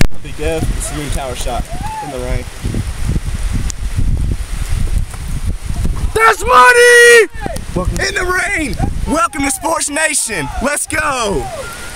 I'm Big Dev. This is me tower shot in the rain. That's money! In the rain! Welcome to Sports Nation. Let's go!